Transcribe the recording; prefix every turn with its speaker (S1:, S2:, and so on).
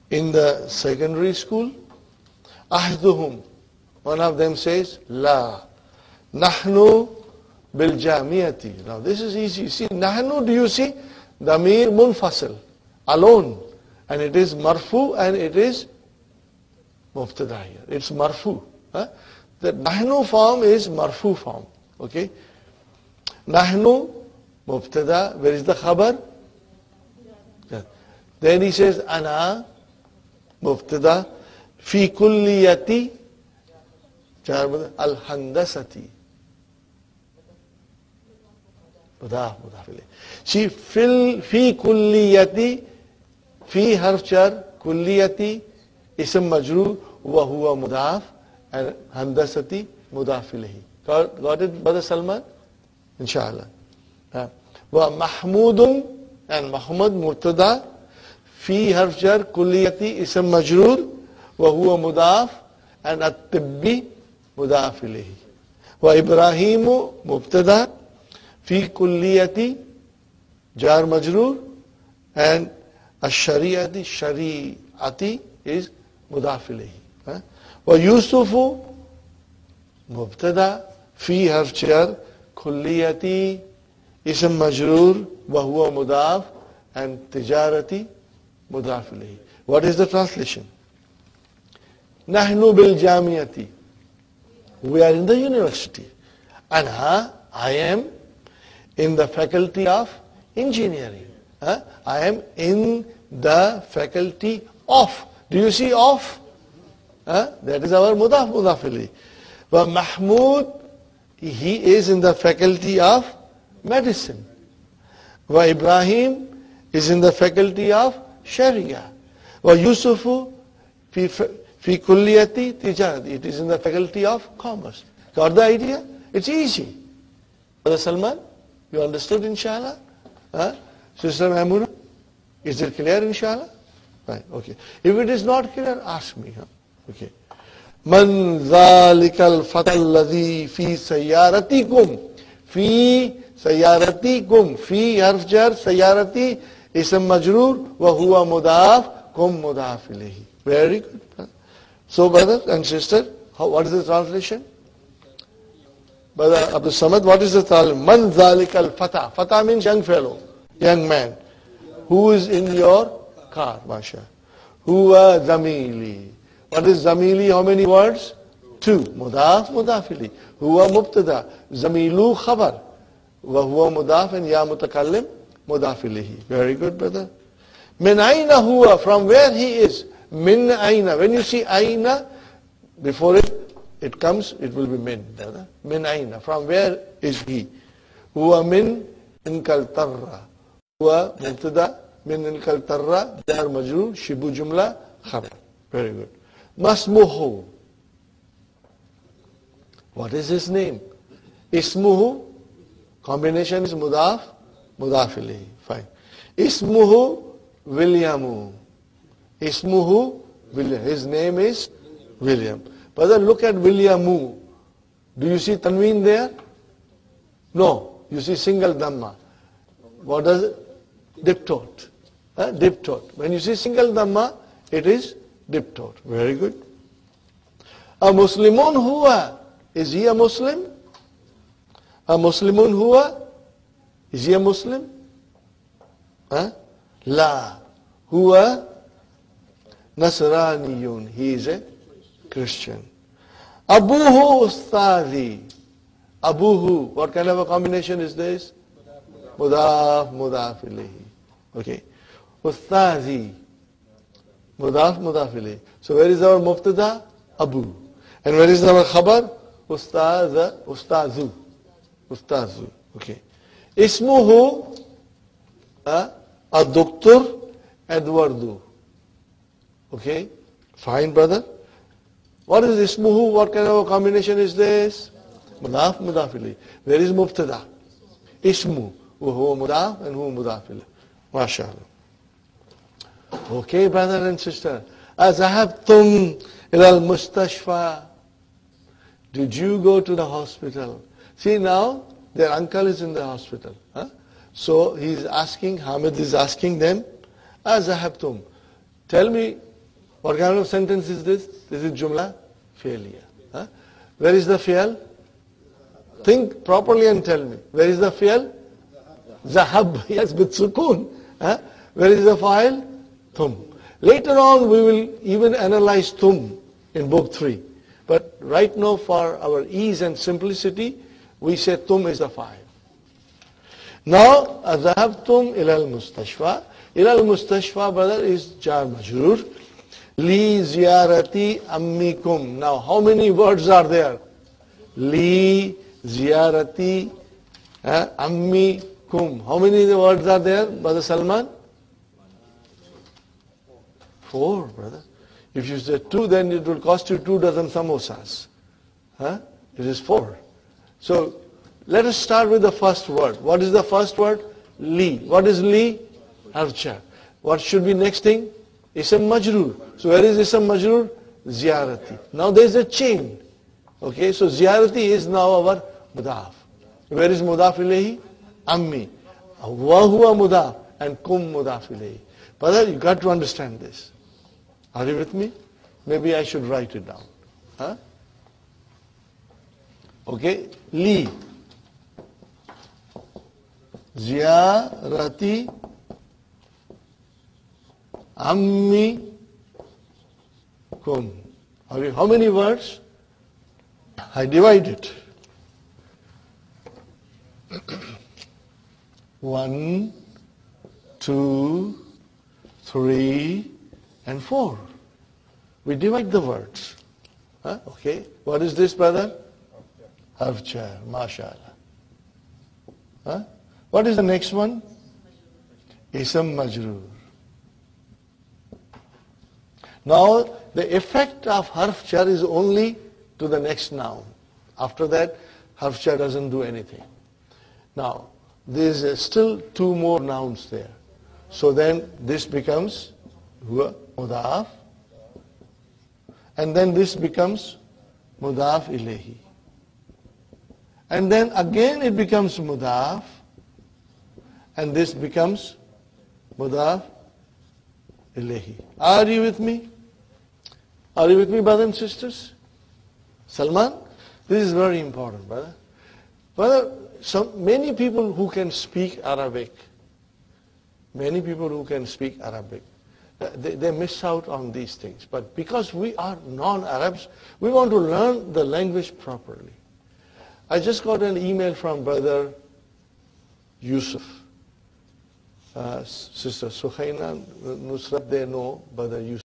S1: in the secondary school? Ahduhum. One of them says, La. Nahnu bil jamiyati. Now this is easy. See, Nahnu, do you see? Damir munfasil. Alone. And it is marfu and it is mubtada here. It's marfu. Huh? The Nahnu form is marfu form. Okay? Nahnu, mubtada. Where is the khabar? Yeah. Then he says, Ana, mubtada. Fi kulliyati, al-handasati. See, fi kulliyati, fi harf jar, kulliyati, ism majroor, wa huwa mudaf, and handasati, mudaf ilayhi. Got it, Brother Salman? Inshallah. Wa mahmudun, and Muhammad mubtada, fi harf jar, kulliyati, ism majroor, وهو مضاف and الطبي مضاف إليه وإبراهيم مبتدا في كلية جار مجرور and الشريعة شريعتي is مضاف إليه ويوسف مبتدا في حرف جر كلية اسم مجرور وهو مضاف and تجارتي مضاف إليه. What is the translation? Nahnu bil jamiyati. We are in the university. And I am in the faculty of engineering. I am in the faculty of. Do you see of? That is our mudaf mudafili. But Mahmud, he is in the faculty of medicine. Wa Ibrahim is in the faculty of Sharia. Wa Yusufu fi kulliyati tijarati. It is in the faculty of commerce. Got the idea? It's easy. Brother Salman, you understood inshallah? Sister Maimuna, is it clear inshallah? Right, okay. If it is not clear, ask me. Okay. Man zalikal fatal ladhi fi sayyaratikum. Fi sayyaratikum. Fi harf jar sayyarati ism majroor wa huwa mudaf kum mudaf ilayhi. Very good. So brothers and sisters, what is the translation? Brother Abdul Samad, what is the translation? Man zalikal fata. Fata means young fellow, young man. Who is in your car, Masha? Huwa zamili. What is zamili? How many words? Two. Mudaf, mudafili. Huwa mubtada. Zamilu khabar. Wa huwa mudaf and ya mutakallim mudafilihi. Very good, brother. Min aina huwa. From where he is. Min aina. When you see aina, before it comes, it will be min, brother. Min aina. From where is he? Huwa min inkal tarra. Huwa mubtada min inkal tarra. Jar majroor. Shibu jumla khabar. Very good. Masmuhu. What is his name? Ismuhu. Combination is mudaf, mudaf ilayhi. Fine. Ismuhu Williamu. Ismuhu William. His name is William. Brother, look at Williamu. Do you see tanween there? No. You see single dhamma. What does it? Diptot. Diptot. When you see single dhamma, it is diptot. Very good. A Muslimun huwa. Is he a Muslim? A Muslimun huwa? Is he a Muslim? La. Huwa Nasraniyun. He is a Christian. Abuhu Ustadi. Abuhu. What kind of a combination is this? Mudaf, mudaf ilayhi. Okay. Ustadi. Mudaf, mudaf ilayhi. So where is our mubtada? Abu. And where is our khabar? Ustaza, ustazu. Ustazu. Okay. Ismuhu Ad-Doktor Edwardu. Okay. Fine, brother. What is Ismuhu? What kind of a combination is this? Mudaf, mudaf ilayhi. Where is mubtada? Ismu. Huwa mudaf and huwa mudaf ilayhi. MashaAllah. Okay, brother and sister. Azahabtum ilal mustashfa. Did you go to the hospital? See now, their uncle is in the hospital. So he's asking, Hamid is asking them, Azahabtum. Tell me, What kind of sentence is this? This is Jumla Fi'liya. Huh? Where is the fi'l? Think properly and tell me. Where is the fi'l? Zahab. Yes, with sukun. Huh? Where is the fa'il? Tum. Later on we will even analyze tum in book 3. But right now for our ease and simplicity, we say tum is the fa'il. Now, أذهبتم إلى المستشفى. إلى المستشفى, brother, is jar majroor. Li ziyarati ammikum. Now, how many words are there? Li ziyarati ammikum. How many words are there, Brother Salman? 4, brother. If you say 2, then it will cost you 2 dozen samosas. Huh? It is 4. So, let us start with the first word. What is the first word? Li. What is li? Harf jar. What should be next thing? Ism majroor. So where is ism majroor? Ziyarati. Now there is a chain. Okay, so ziyarati is now our mudaf. Where is mudaf ilayhi? Ammi. Wa huwa mudaf and kum mudaf ilayhi. Brother, you got to understand this. Are you with me? Maybe I should write it down. Huh? Okay, li. Ziyarati ammi kum. How many words? I divide it. 1, 2, 3, and 4. We divide the words. Huh? Okay. What is this, brother? Harf jar. MashaAllah. Huh? What is the next one? Ism majroor. Now, the effect of harf jar is only to the next noun. After that, harf jar doesn't do anything. Now, there is still 2 more nouns there. So then this becomes huwa mudaf, and then this becomes mudaf ilayhi. And then again it becomes mudaf, and this becomes mudaf ilayhi. Are you with me? Are you with me, brothers and sisters? Salman, this is very important, brother. Brother, many people who can speak Arabic, they miss out on these things. But because we are non-Arabs, we want to learn the language properly. I just got an email from Brother Yusuf. Sister Suhaina Nusrat, they know Brother Yusuf.